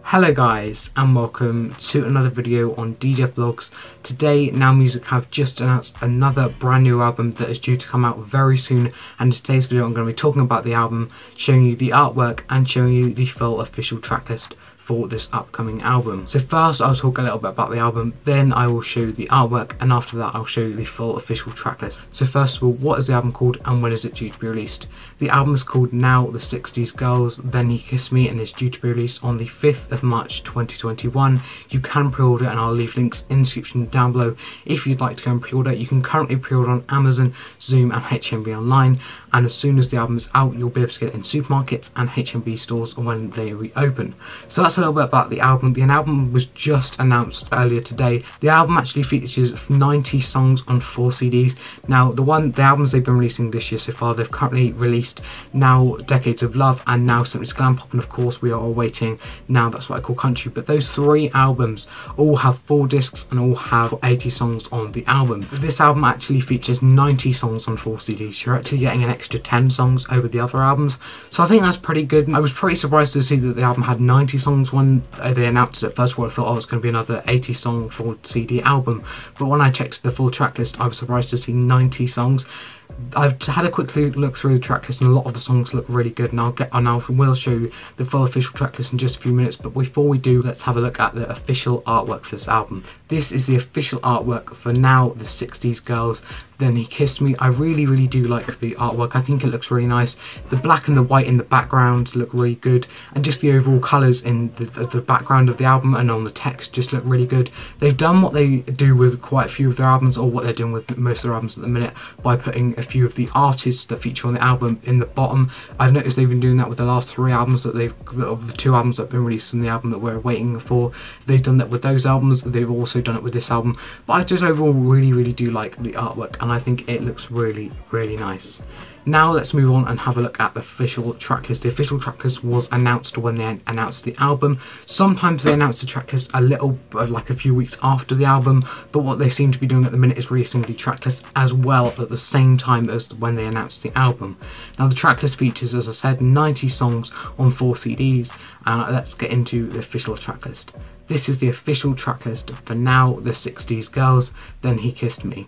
Hello guys and welcome to another video on DJ Vlogs. Today Now Music have just announced another brand new album that is due to come out very soon, and in today's video I'm going to be talking about the album, showing you the artwork and showing you the full official tracklist for this upcoming album. So first I'll talk a little bit about the album, then I will show you the artwork, and after that I'll show you the full official tracklist. So first of all, what is the album called and when is it due to be released? The album is called Now the 60s Girls, Then He Kissed Me, and is due to be released on the 5th of March 2021. You can pre-order and I'll leave links in the description down below if you'd like to go and pre-order. You can currently pre-order on Amazon, Zoom and HMV online, and as soon as the album is out you'll be able to get it in supermarkets and HMV stores when they reopen. So that's a little bit about the album. The album was just announced earlier today. The album actually features 90 songs on 4 CDs. Now the albums they've been releasing this year so far, they've currently released Now Decades of Love and Now 70s Glam Pop, and of course we are awaiting Now That's What I Call Country. But those 3 albums all have 4 discs and all have 80 songs on the album. This album actually features 90 songs on 4 CDs. You're actually getting an extra 10 songs over the other albums, so I think that's pretty good. I was pretty surprised to see that the album had 90 songs when they announced it. First of all, I thought, oh, it's going to be another 80 song 4 CD album, but when I checked the full track list I was surprised to see 90 songs. I've had a quick look through the track list and a lot of the songs look really good, and I will show you the full official track list in just a few minutes. But before we do, let's have a look at the official artwork for this album. This is the official artwork for Now the 60s Girls, Then He Kissed Me. I really do like the artwork. I think it looks really nice. The black and the white in the background look really good, and just the overall colours in the background of the album and on the text just look really good. They've done what they do with quite a few of their albums, or what they're doing with most of their albums at the minute, by putting a few of the artists that feature on the album in the bottom. I've noticed they've been doing that with the last 3 albums of the 2 albums that have been released from the album that we're waiting for. They've done that with those albums. They've also done it with this album. But I just overall really do like the artwork, and I think it looks really nice. Now let's move on and have a look at the official tracklist. The official tracklist was announced when they announced the album. Sometimes they announce the tracklist like a few weeks after the album, but what they seem to be doing at the minute is releasing the tracklist as well at the same time as when they announced the album. Now the tracklist features, as I said, 90 songs on 4 CDs, and let's get into the official tracklist. This is the official tracklist for Now the 60s Girls, Then He Kissed Me.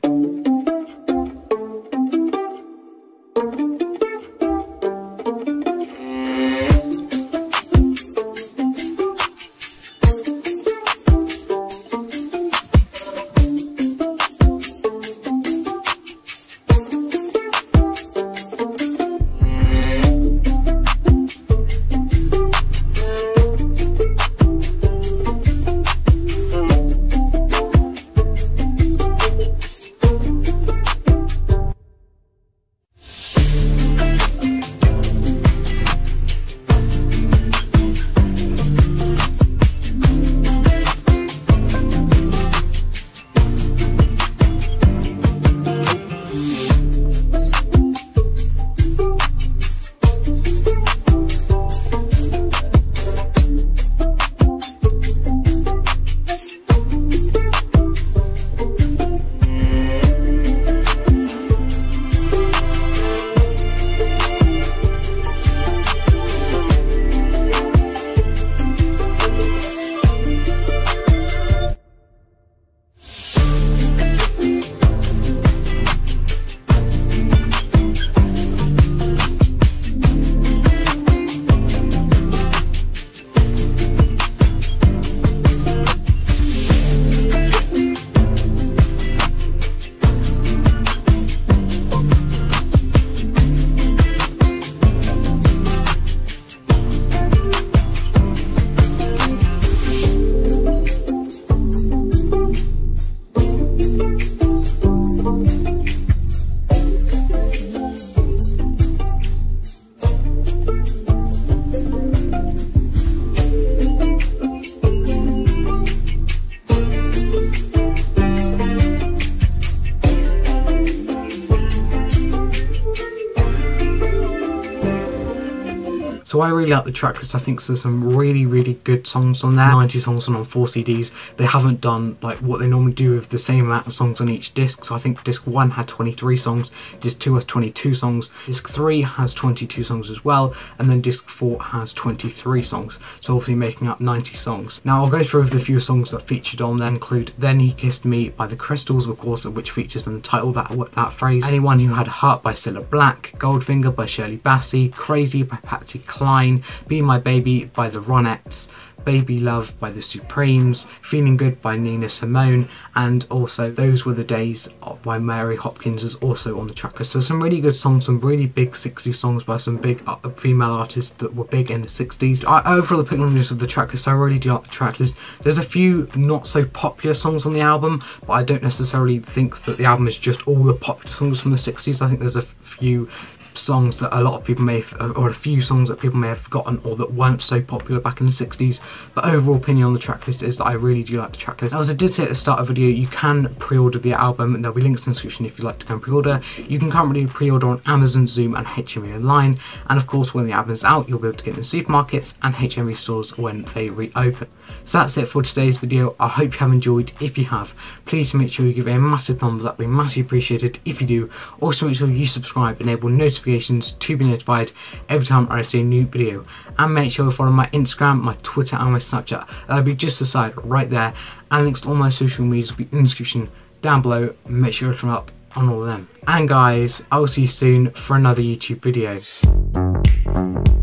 So I really like the track list. I think there's some really good songs on there. 90 songs on 4 CDs. They haven't done like what they normally do with the same amount of songs on each disc. So I think disc 1 had 23 songs, disc 2 has 22 songs, disc 3 has 22 songs as well, and then disc 4 has 23 songs. So obviously making up 90 songs. Now I'll go through the few songs that featured on there. Include Then He Kissed Me by the Crystals, of course, which features in the title that phrase. Anyone Who Had a Heart by Cilla Black, Goldfinger by Shirley Bassey, Crazy by Patsy Cline, Be My Baby by the Ronettes, Baby Love by the Supremes, Feeling Good by Nina Simone, and also Those Were the Days by Mary Hopkins is also on the track list. So some really good songs, some really big 60s songs by some big female artists that were big in the 60s. Overall, the picking list of the track list, I really do like the track list. There's a few not so popular songs on the album, but I don't necessarily think that the album is just all the popular songs from the 60s. I think there's a few songs that a lot of people may have, or a few songs that people may have forgotten or that weren't so popular back in the 60s. But overall opinion on the track list is that I really do like the track list. Now, as I did say at the start of the video, you can pre-order the album, and there'll be links in the description if you'd like to go and pre-order. You can currently pre-order on Amazon, Zoom and HMV Online, and of course when the album's out you'll be able to get it in supermarkets and HMV stores when they reopen. So that's it for today's video. I hope you have enjoyed. If you have, please make sure you give it a massive thumbs up, it'd be massively appreciated if you do. Also make sure you subscribe, enable notifications to be notified every time I release a new video, and make sure you follow my Instagram, my Twitter and my Snapchat. That'll be just aside right there, and links to all my social medias will be in the description down below. Make sure to turn up on all of them. And guys, I'll see you soon for another YouTube video.